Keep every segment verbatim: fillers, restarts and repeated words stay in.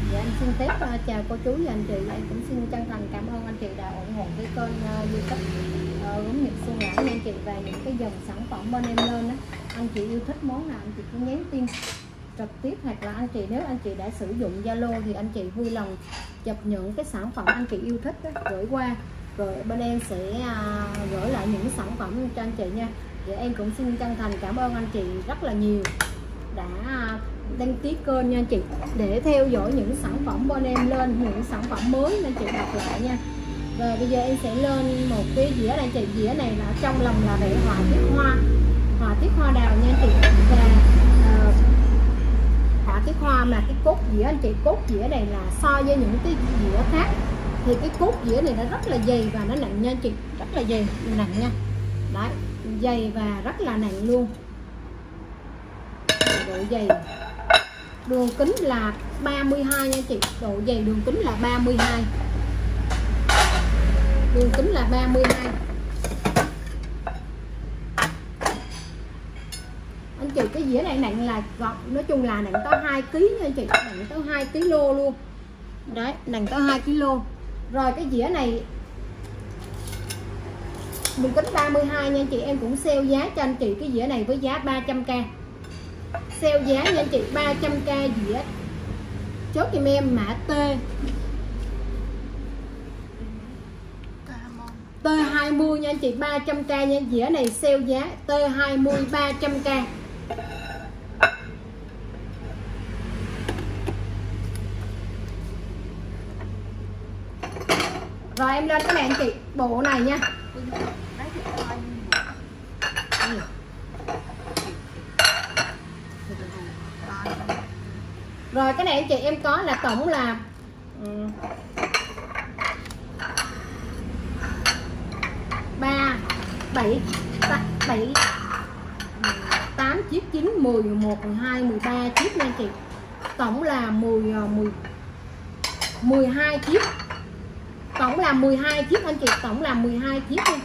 Dạ em xin phép uh, chào cô chú và anh chị. Em cũng xin chân thành cảm ơn anh chị đã ủng hộ cái kênh uh, YouTube uh, gốm Nhật Xuân Lãng nha anh chị. Và những cái dòng sản phẩm bên em lên đó, anh chị yêu thích món nào anh chị cứ nhắn tin trực tiếp, hoặc là anh chị nếu anh chị đã sử dụng Zalo thì anh chị vui lòng chụp những cái sản phẩm anh chị yêu thích đó, gửi qua, rồi bên em sẽ uh, gửi lại những sản phẩm cho anh chị nha. Thì em cũng xin chân thành cảm ơn anh chị rất là nhiều đã đăng ký kênh nha anh chị, để theo dõi những sản phẩm bên em lên, những sản phẩm mới anh chị đọc lại nha. Rồi bây giờ em sẽ lên một cái dĩa này anh chị. Dĩa này là trong lòng là vẽ họa tiết hoa, họa tiết hoa đào nha anh chị. Và uh, họa tiết hoa mà cái cốt dĩa anh chị, cốt dĩa này là so với những cái dĩa khác thì cái cốt dĩa này nó rất là dày và nó nặng nha anh chị, rất là dày, nặng nha. Đấy, dày và rất là nặng luôn. Độ dày đường kính là ba mươi hai nha chị, độ dày đường kính là ba mươi hai, đường kính là ba mươi hai. Anh chị cái dĩa này nặng là gọt, nói chung là nặng tới hai ki lô nha anh chị, nặng tới hai ki lô luôn. Đấy, nặng tới hai ki lô. Rồi cái dĩa này đường kính ba mươi hai nha anh chị, em cũng sale giá cho anh chị cái dĩa này với giá ba trăm k. Sale giá nha anh chị, ba trăm k dĩa. Chốt giùm em mã T T hai mươi nha anh chị, ba trăm k nha. Dĩa này sale giá T hai mươi ba trăm k. Rồi em lên cái này anh chị, bộ này nha. Rồi cái này anh chị em có là tổng là ba bảy bảy tám chiếc, chín mười mười một mười hai mười ba chiếc nha anh chị. Tổng là mười mười mười hai chiếc. Tổng là mười hai chiếc anh chị, tổng là mười hai chiếc nha.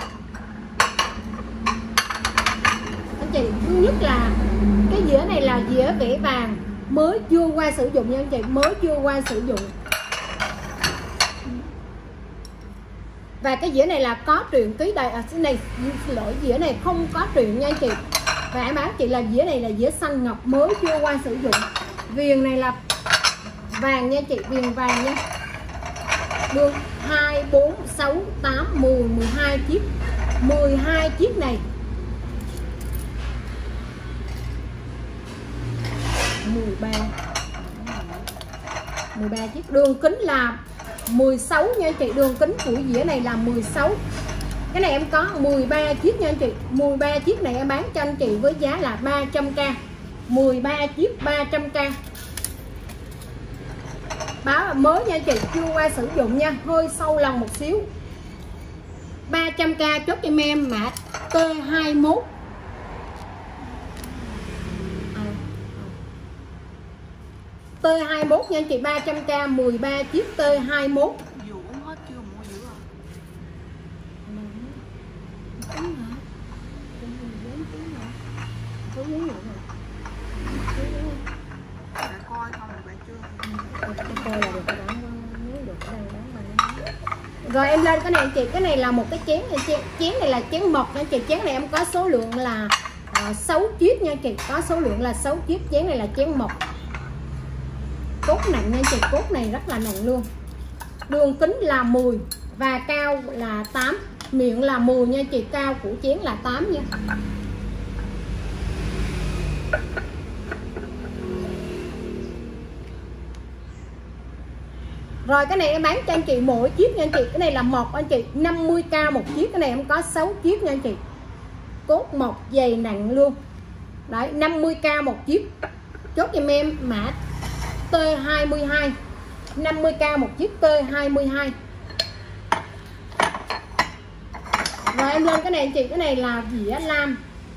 Anh chị thứ nhất là cái dĩa này là dĩa vẽ vàng, mới chưa qua sử dụng nha anh chị, mới chưa qua sử dụng. Và cái dĩa này là có truyện ký đầy, à, này xin lỗi, dĩa này không có truyện nha anh chị. Và em báo chị là dĩa này là dĩa xanh ngọc, mới chưa qua sử dụng. Viền này là vàng nha chị, viền vàng nha. Đường hai, bốn, sáu, tám, mười, mười hai chiếc, mười hai chiếc này. mười ba mười ba chiếc, đường kính là mười sáu nha anh chị, đường kính của dĩa này là mười sáu. Cái này em có mười ba chiếc nha anh chị, mười ba chiếc này em bán cho anh chị với giá là ba trăm k. mười ba chiếc ba trăm k. Báo là mới nha anh chị, chưa qua sử dụng nha, hơi sâu lòng một xíu. ba trăm k chốt cho em mã T hai mốt. T hai mốt nha anh chị, ba trăm k, mười ba chiếc T hai mốt. Rồi em lên cái này anh chị, cái này là một cái chén này, chén, chén này là chén mộc nha anh chị. Chén này em có số lượng là uh, sáu chiếc nha anh chị, có số lượng là sáu chiếc. Chén này là chén mộc, cốt nặng nha anh chị, cốt này rất là nặng luôn. Đường kính là mười và cao là tám, miệng là mười nha anh chị, cao của chén là tám nha. Rồi cái này em bán cho anh chị mỗi chiếc nha anh chị. Cái này là mộc anh chị, năm mươi k một chiếc. Cái này em có sáu chiếc nha anh chị, cốt mộc dày nặng luôn. Đấy, năm mươi k một chiếc. Chốt giùm em mã T hai mươi hai, năm mươi k một chiếc T hai mươi hai. Rồi em lên cái này anh chị, cái này là dĩa lam.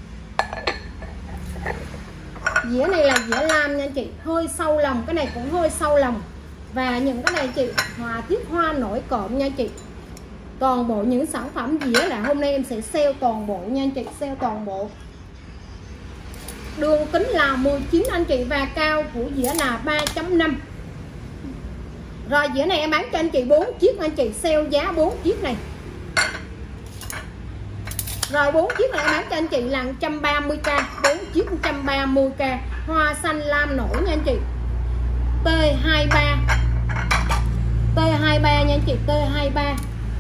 Dĩa này là dĩa lam nha anh chị, hơi sâu lòng, cái này cũng hơi sâu lòng. Và những cái này chị họa tiết hoa nổi cộm nha chị. Toàn bộ những sản phẩm dĩa là hôm nay em sẽ sale toàn bộ nha anh chị, sale toàn bộ. Đường kính là mười chín anh chị, và cao của dĩa là ba chấm năm. Rồi dĩa này em bán cho anh chị bốn chiếc, anh chị sale giá bốn chiếc này. Rồi bốn chiếc này em bán cho anh chị là một trăm ba mươi k, bốn chiếc một trăm ba mươi k. Hoa xanh lam nổi nha anh chị. T hai ba. T hai ba nha anh chị, T hai ba.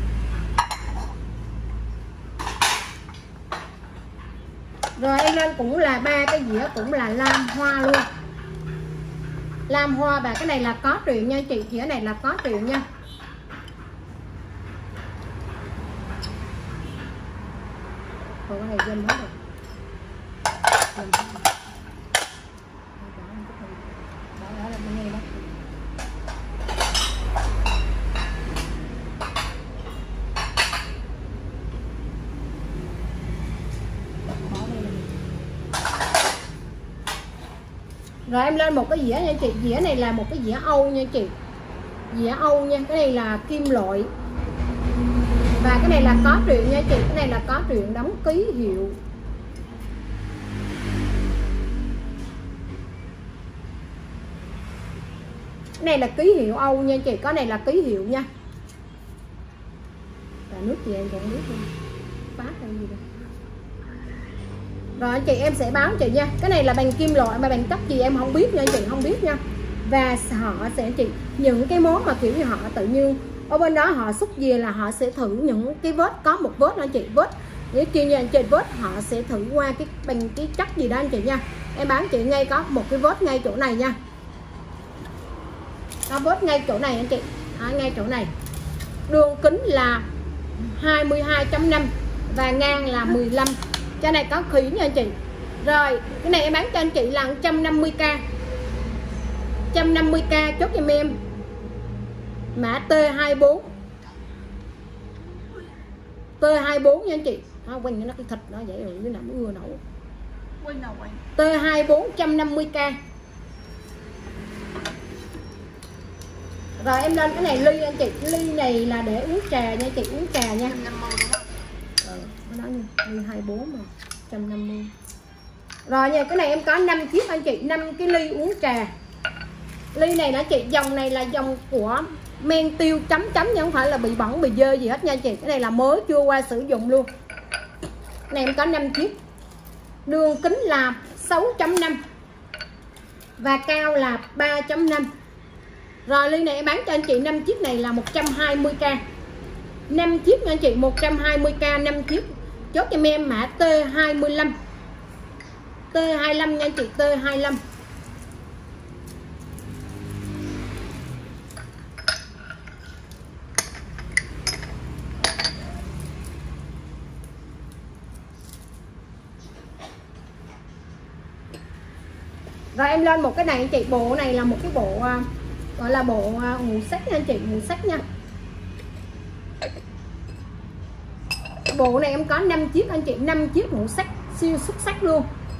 Rồi em lên cũng là ba cái dĩa cũng là lam hoa luôn. Lam hoa và cái này là có truyện nha anh chị, dĩa này là có truyện nha. Còn cái này dâm hết rồi. Đó, đó là bên này đó. Rồi em lên một cái dĩa nha chị, dĩa này là một cái dĩa Âu nha chị. Dĩa Âu nha, cái này là kim loại. Và cái này là có truyện nha chị, cái này là có truyện đóng ký hiệu. Cái này là ký hiệu Âu nha chị, có này là ký hiệu nha. Và nước gì em còn nước không? Bát hay gì đây? Rồi anh chị em sẽ báo chị nha. Cái này là bằng kim loại mà bằng chất gì em không biết nha anh chị, không biết nha. Và họ sẽ chị những cái món mà kiểu như họ tự nhiên ở bên đó họ xúc về là họ sẽ thử những cái vết, có một vết anh chị, vết những kia nha anh chị, vết họ sẽ thử qua cái bằng cái chất gì đó anh chị nha. Em bán chị ngay có một cái vết ngay chỗ này nha, có vết ngay chỗ này anh chị, à, ngay chỗ này. Đường kính là hai mươi hai chấm năm và ngang là mười lăm. Cái này có khí nha anh chị. Rồi cái này em bán cho anh chị là một trăm năm mươi k, một trăm năm mươi k chốt giùm em mã T hai bốn, T hai bốn nha anh chị. Đó, quanh nó cái thịt nó vậy rồi, nó nằm ưa nấu. Quanh nào quanh? T hai bốn một trăm năm mươi k. Rồi em lên cái này ly anh chị, ly này là để uống trà nha chị, uống trà nha. Ờ, đó nha, ly hai bốn mà một trăm năm mươi. Rồi nha, cái này em có năm chiếc anh chị, năm cái ly uống trà. Ly này nó chị, dòng này là dòng của men tiêu chấm chấm chứ không phải là bị bẩn bị dơ gì hết nha anh chị. Cái này là mới chưa qua sử dụng luôn. Cái này em có năm chiếc. Đường kính là sáu chấm năm và cao là ba chấm năm. Rồi ly này em bán cho anh chị năm chiếc này là một trăm hai mươi k. năm chiếc nha anh chị, một trăm hai mươi k năm chiếc. Chốt cho em mã T hai mươi lăm. T hai mươi lăm nha anh chị, T hai mươi lăm. Rồi em lên một cái này anh chị, bộ này là một cái bộ gọi là bộ ngũ sắc nha anh chị, ngũ sắc nha. Bộ này em có năm chiếc anh chị, năm chiếc ngũ sắc siêu xuất sắc luôn.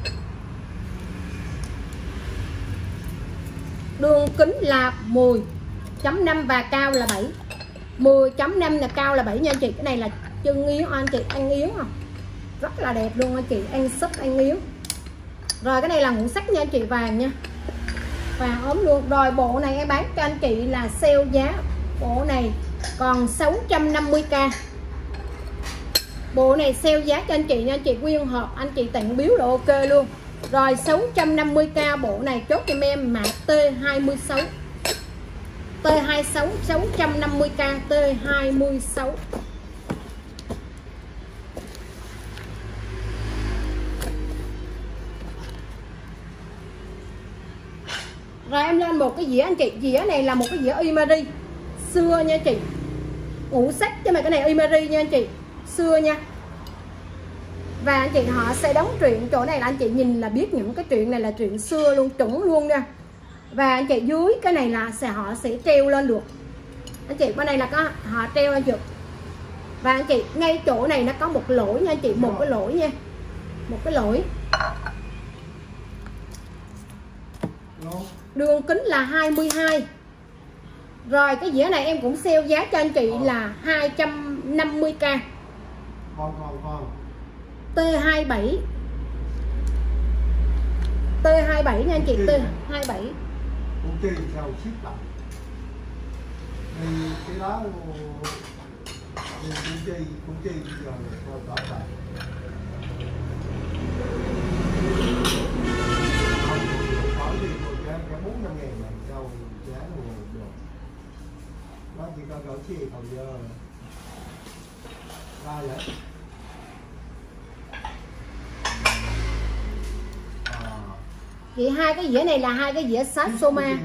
Đường kính là mười chấm năm và cao là bảy. mười chấm năm là cao là bảy nha anh chị. Cái này là chân yến anh chị, ăn yến không? Rất là đẹp luôn anh chị, ăn súp ăn yến. Rồi cái này là ngũ sắc nha anh chị, vàng nha, vàng ốm luôn. Rồi bộ này em bán cho anh chị là sale giá bộ này còn sáu trăm năm mươi k. Bộ này sale giá cho anh chị nha anh chị, nguyên hộp anh chị tặng biếu là ok luôn. Rồi sáu trăm năm mươi k bộ này chốt cho em mã T hai mươi sáu. T hai mươi sáu sáu trăm năm mươi k, T hai mươi sáu. Rồi em lên một cái dĩa anh chị, dĩa này là một cái dĩa Imari xưa nha chị, ngũ sắc chứ mà cái này Imari nha anh chị, xưa nha. Và anh chị họ sẽ đóng truyện chỗ này là anh chị nhìn là biết những cái truyện này là truyện xưa luôn, chuẩn luôn nha. Và anh chị dưới cái này là sẽ họ sẽ treo lên được anh chị, bên này là có họ treo lên được. Và anh chị ngay chỗ này nó có một lỗi nha anh chị, một cái lỗi nha, một cái lỗi. Đường kính là hai mươi hai. Rồi cái dĩa này em cũng sale giá cho anh chị là hai trăm năm mươi k. T hai mươi bảy. T hai mươi bảy nha anh chị, T hai mươi bảy. Thì cái đó thì cũng chi cũng chi giờ rồi đó lại có gì một cái cái bốn năm ngàn này đâu giá được nó chỉ có cỡ chi còn giờ ra vậy. Chị hai cái dĩa này là hai cái dĩa sát Soma.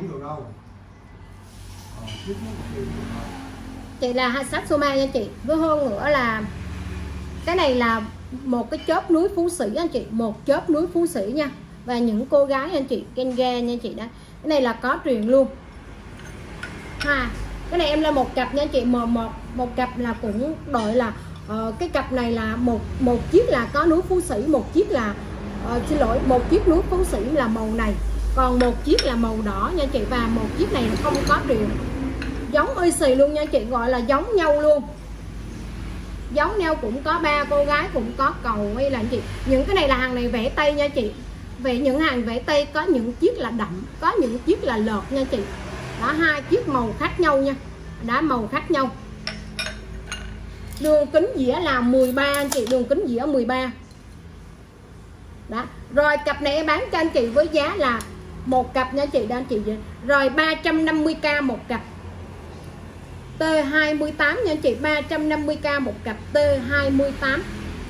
Chị là hai sát Soma nha chị. Với hơn nữa là cái này là một cái chớp núi Phú Sĩ anh chị, một chớp núi Phú Sĩ nha. Và những cô gái anh chị Kenga nha chị đó. Cái này là có truyền luôn. Ha, cái này em là một cặp nha chị, một một một cặp là cũng đội là uh, cái cặp này là một một chiếc là có núi Phú Sĩ, một chiếc là uh, xin lỗi, một chiếc núi Phú Sĩ là màu này, còn một chiếc là màu đỏ nha chị, và một chiếc này không có truyền, giống y xì luôn nha chị, gọi là giống nhau luôn, giống nhau. Cũng có ba cô gái cũng có cầu hay là chị. Những cái này là hàng này vẽ tay nha chị. Về những hàng vẽ tay có những chiếc là đậm, có những chiếc là lợt nha chị. Đó, hai chiếc màu khác nhau nha. Đã màu khác nhau. Đường kính dĩa là mười ba anh chị, đường kính dĩa mười ba. Đó. Rồi cặp này em bán cho anh chị với giá là một cặp nha chị, đó anh chị. Rồi ba trăm năm mươi k một cặp. T hai mươi tám nha anh chị, ba trăm năm mươi k một cặp T hai mươi tám.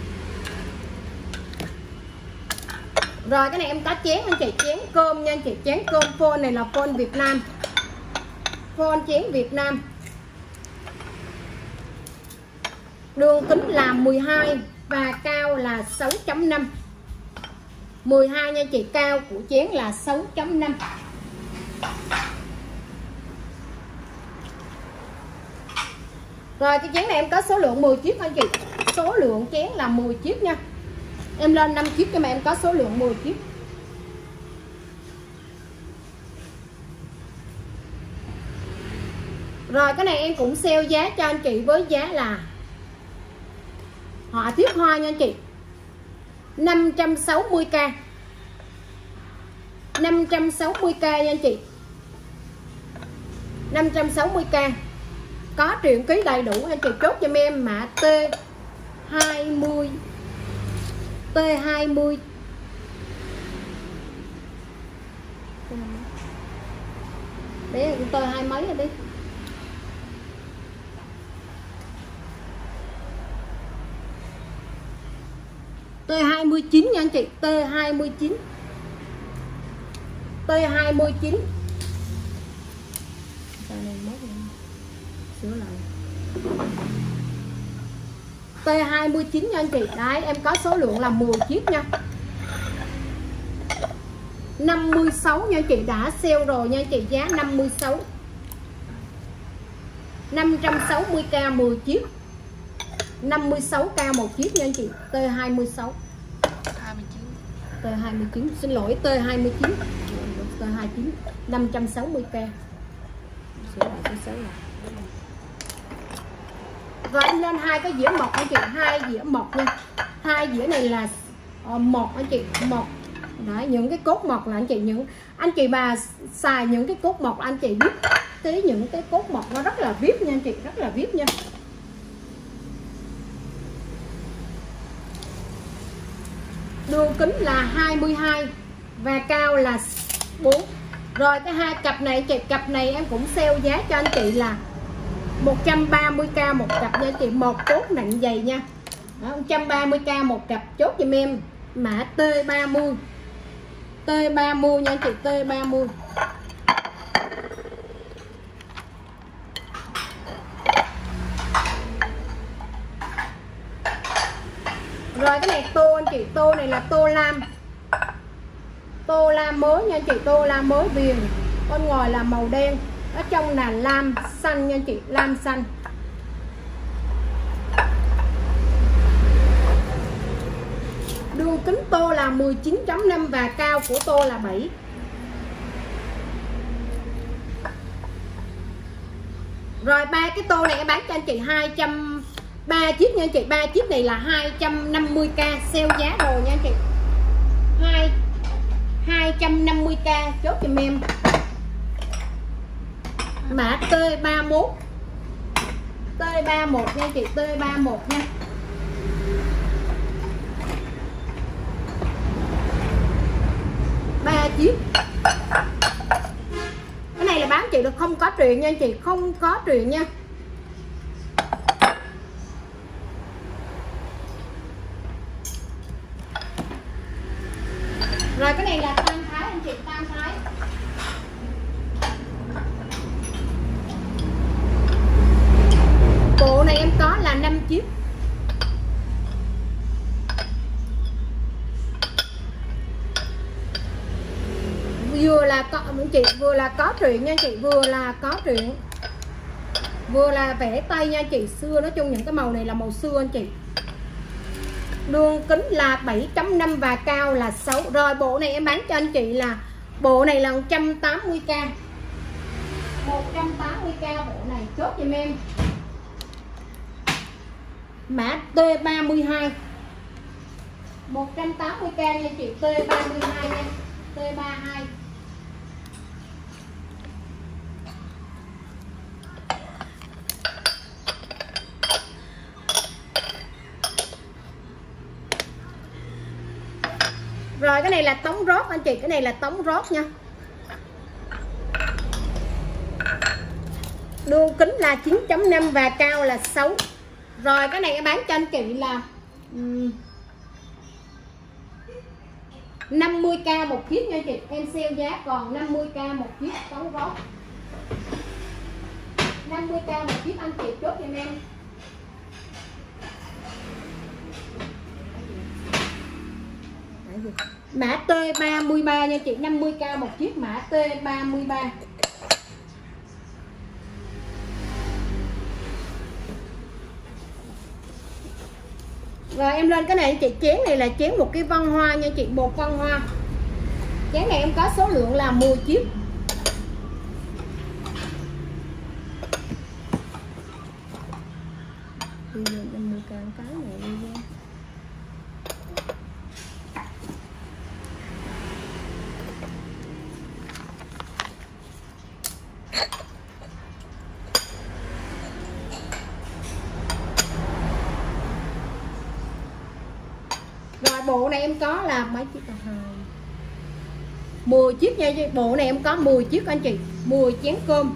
Rồi cái này em có chén anh chị, chén cơm nha anh chị, chén cơm phone này là phone Việt Nam. Phone chén Việt Nam. Đường kính là mười hai và cao là sáu chấm năm. mười hai nha chị, cao của chén là sáu chấm năm. Rồi cái chén này em có số lượng mười chiếc anh chị. Số lượng chén là mười chiếc nha. Em lên năm chiếc cho mà em có số lượng mười chiếc. Rồi cái này em cũng sale giá cho anh chị với giá là họa tiết hoa nha anh chị, năm trăm sáu mươi k, năm trăm sáu mươi k nha anh chị, năm trăm sáu mươi k. Có truyện ký đầy đủ anh chị, chốt cho em mã T hai mươi, T hai mươi. Đấy, T hai mấy rồi đi. T hai mươi chín nha anh chị, T hai mươi chín. T hai mươi chín. Sửa lại. T hai mươi chín nha anh chị. Đấy, em có số lượng là mười chiếc nha. năm mươi sáu nha anh chị, đã sale rồi nha anh chị, giá năm mươi sáu. năm trăm sáu mươi k mười chiếc. năm mươi sáu k một chiếc nha anh chị, T hai mươi sáu. hai mươi chín. T hai mươi chín, xin lỗi, T hai mươi chín. T hai mươi chín, năm trăm sáu mươi k. Sửa lại cái số này. Rồi em lên hai cái dĩa mộc anh chị, hai dĩa mộc nha. Hai dĩa này là uh, mộc anh chị, mộc. Đấy, những cái cốt mộc là anh chị, những anh chị bà xài những cái cốt mộc anh chị biết tí, những cái cốt mộc nó rất là vip nha anh chị, rất là vip nha. Đường kính là hai mươi hai và cao là bốn. Rồi cái hai cặp này chị, cặp này em cũng sale giá cho anh chị là một trăm ba mươi k một cặp nha chị, một cốt nặng dày nha. Đó, một trăm ba mươi k một cặp, chốt giùm em mã T ba mươi. T ba mươi nha chị, T ba mươi. Rồi cái này tô anh chị, tô này là tô lam. Tô lam mới nha anh chị, tô lam mới viền. Bên ngoài là màu đen, ở trong là lam xanh nha anh chị, lam xanh. Đường kính tô là mười chín chấm năm và cao của tô là bảy. Rồi ba cái tô này em bán cho anh chị hai trăm ba chiếc nha anh chị, ba chiếc này là hai trăm năm mươi k, sale giá rồi nha anh chị. hai hai trăm năm mươi k, chốt giùm em mã T ba mươi mốt. T ba một nha chị, T ba một nha. Ba chiếc. Cái này là bán chị được không có truyền nha chị, không có truyền nha. Rồi cái này là tam thái anh chị, tam thái. Bộ này em có là năm chiếc. Vừa là có chị, vừa là có truyện nha chị, vừa là có truyện, vừa là vẽ tay nha chị, xưa. Nói chung những cái màu này là màu xưa anh chị. Đường kính là bảy chấm năm và cao là sáu. Rồi bộ này em bán cho anh chị là bộ này là một trăm tám mươi k. một trăm tám mươi k bộ này, chốt giùm em. Mã T ba mươi hai. một trăm tám mươi k nha chị, T ba mươi hai nha. T ba mươi hai. Rồi cái này là tống rót anh chị, cái này là tống rót nha. Đường kính là chín chấm năm và cao là sáu. Rồi cái này em bán cho anh chị là um, năm mươi k một chiếc nha chị. Em sale giá còn năm mươi k một chiếc tống rót. năm mươi k một chiếc anh chị, chốt cho em. Mã T ba mươi ba nha chị, năm mươi k một chiếc, mã T ba mươi ba. Rồi em lên cái này chị, chén này là chén một cái văn hoa nha chị, một văn hoa. Chén này em có số lượng là mười chiếc. năm mươi k cái này đi nha. Rồi bộ này em có là mấy chiếc, mười chiếc nha. Bộ này em có mười chiếc anh chị, mười chén cơm.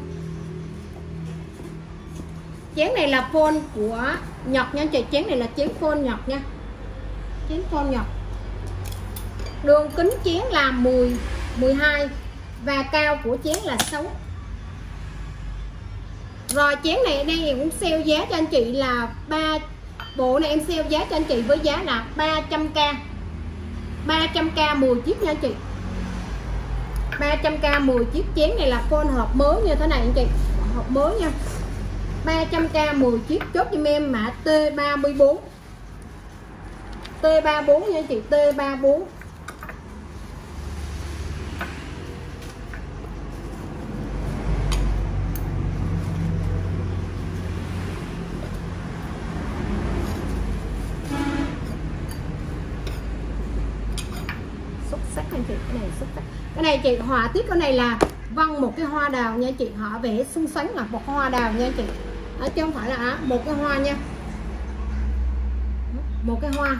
Chén này là phôn của Nhật nha anh chị, chén này là chén phôn Nhật nha. Chén phôn Nhật. Đường kính chén là mười, mười hai và cao của chén là sáu. Rồi chén này ở đây em cũng sale giá cho anh chị là ba. Bộ này em sale giá cho anh chị với giá là ba trăm k. ba trăm k mười chiếc nha anh chị. ba trăm k mười chiếc. Chén này là phôn hộp mới như thế này anh chị, hộp mới nha. ba trăm k mười chiếc, chốt giùm em mã T ba mươi bốn. T ba mươi bốn nha anh chị, T ba mươi bốn. Xuất sắc anh chị, cái này xuất sắc. Cái này chị họa tiết, cái này là vân một cái hoa đào nha chị, họ vẽ xung xoắn là một hoa đào nha chị, ở chứ không phải là một cái hoa nha, một cái hoa.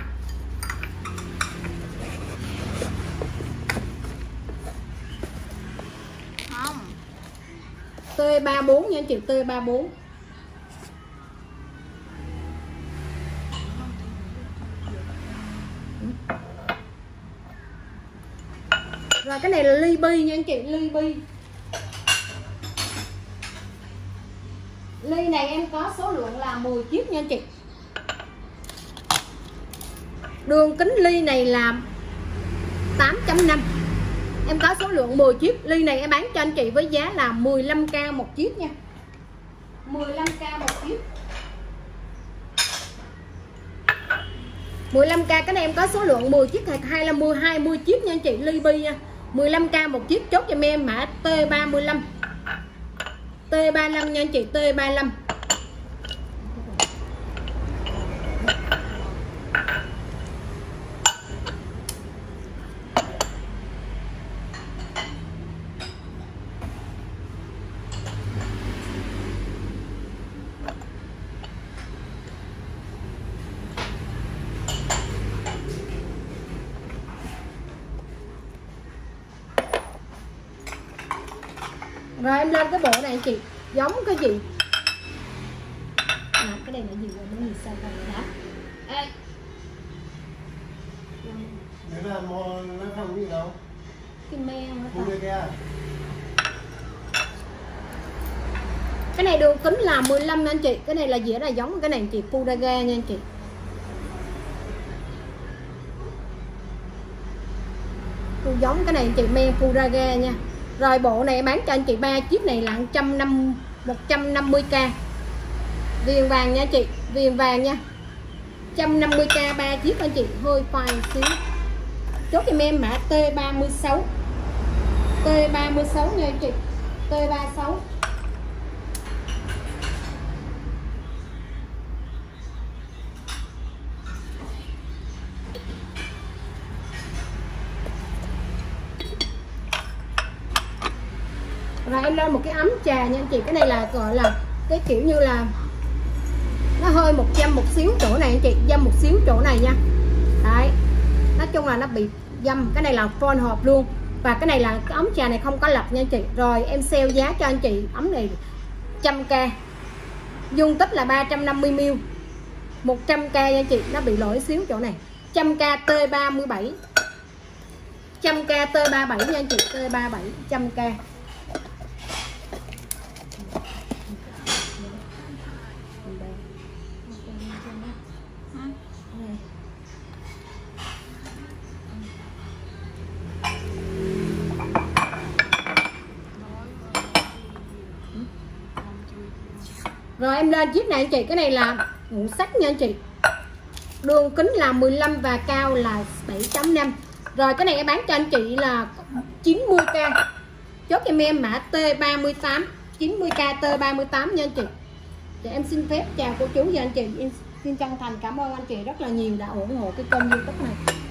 Không. T ba mươi bốn nha chị, T ba mươi bốn. Rồi cái này là ly bi nha anh chị, ly bi. Ly này em có số lượng là mười chiếc nha anh chị. Đường kính ly này là tám chấm năm. Em có số lượng mười chiếc. Ly này em bán cho anh chị với giá là mười lăm k một chiếc nha. mười lăm k một chiếc. mười lăm k, cái này em có số lượng mười chiếc hay là mười hai mươi chiếc nha anh chị, ly bi nha. mười lăm k một chiếc, chốt cho em mã T ba mươi lăm. T ba mươi lăm nha anh chị, T ba mươi lăm. Rồi em lên cái bộ này anh chị, giống cái gì? À, cái này là gì rồi, nó gì sao rồi đó. Ê. Nếu là mua nó không gì đâu. Cái me hả ta? Mua kia. Cái này đường kính là mười lăm nha anh chị. Cái này là dĩa là giống cái này anh chị, Puraga nha anh chị. Giống cái này anh chị, men Puraga nha. Rồi bộ này bán cho anh chị ba chiếc này là một trăm năm mươi k. Viền vàng nha anh chị, viền vàng nha. một trăm năm mươi k ba chiếc anh chị, hơi phai xíu. Chốt cho em mã T ba mươi sáu. T ba mươi sáu nha anh chị. T ba mươi sáu. Rồi em lên một cái ấm trà nha anh chị. Cái này là gọi là cái kiểu như là nó hơi một trăm một xíu chỗ này anh chị, dăm một xíu chỗ này nha. Đấy, nói chung là nó bị dăm. Cái này là phone hộp luôn. Và cái này là cái ấm trà này không có lập nha anh chị. Rồi em sale giá cho anh chị ấm này một trăm k, dung tích là ba trăm năm mươi mi li lít, một trăm k nha anh chị. Nó bị lỗi xíu chỗ này. một trăm k T ba mươi bảy, một trăm k T ba mươi bảy nha anh chị. T ba mươi bảy, một trăm k. Rồi em lên chiếc này anh chị, cái này là ngũ sắc nha anh chị. Đường kính là mười lăm và cao là bảy chấm năm. Rồi cái này em bán cho anh chị là chín mươi k. Chốt cho em mã T ba mươi tám, chín mươi k T ba mươi tám nha anh chị. Thì em xin phép chào cô chú và anh chị. Em xin chân thành cảm ơn anh chị rất là nhiều đã ủng hộ cái kênh YouTube này.